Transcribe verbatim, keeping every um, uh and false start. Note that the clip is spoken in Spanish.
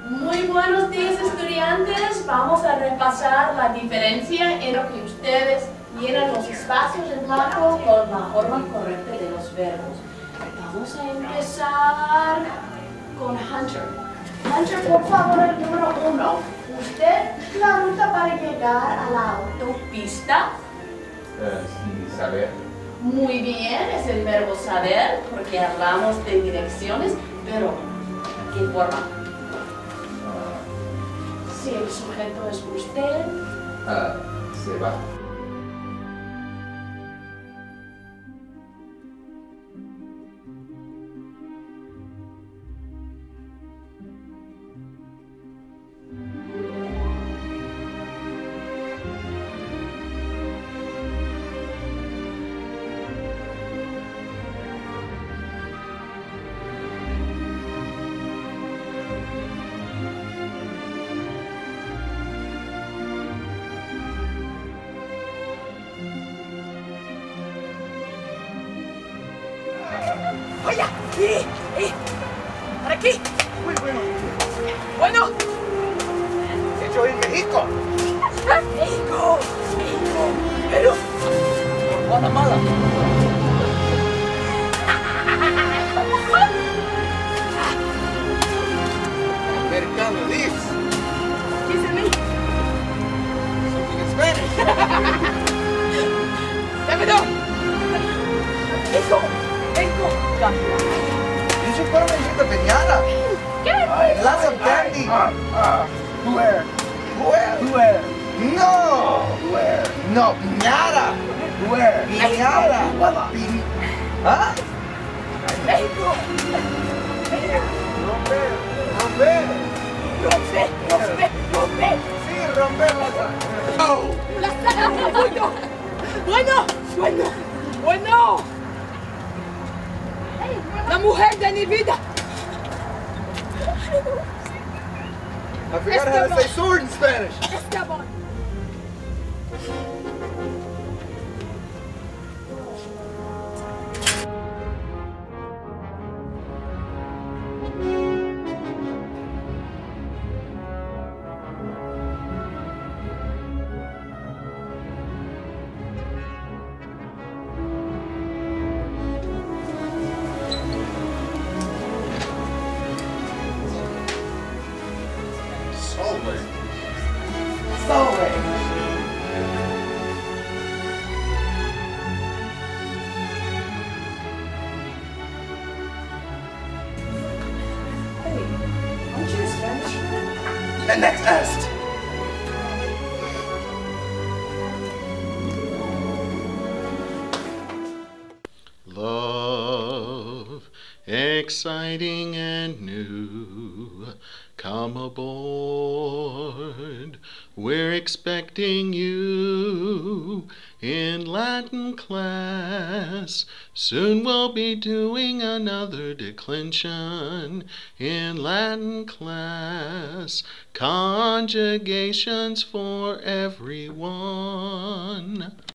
Muy buenos días, estudiantes. Vamos a repasar la diferencia en lo que ustedes llenan los espacios en blanco con la forma correcta de los verbos. Vamos a empezar con Hunter. Hunter, por favor, el número uno. ¿Usted la ruta para llegar a la autopista? Uh, sí, saber. Muy bien, es el verbo saber, porque hablamos de direcciones, pero ¿qué forma? Uh, Si el sujeto es usted. uh, se va. ¡Vaya! ¡Eh! ¡Eh! ¡Para aquí! Muy bueno. ¡Bueno! Hecho en México. ¡México! ¡México! ¡Pero! ¡Guatemala! Americano lives. Dice me. Something in Spanish. ¡Dámelo! ¡México! ¡México! You should put them in the piñata. ¿Qué? Lots of candy. Uh, uh, where? Where? Where? No. Where? No, piñata. Where? Piñata. Pi- ¿Ah? ¡México! Romper. Romper. ¡Rompe! ¡Rompe! ¡Rompe! Sí, romper la sala. Oh. ¡La sala! ¡Bueno! ¡Bueno! ¡Bueno! ¡Bueno! ¡La mujer de mi vida! I forgot how to say sword in Spanish. ¡Escabón! Sobre. Sobre. Hey, aren't you a Spanish friend? The next test. Love, exciting and new, come aboard, we're expecting you in Latin class. Soon we'll be doing another declension in Latin class, conjugations for everyone.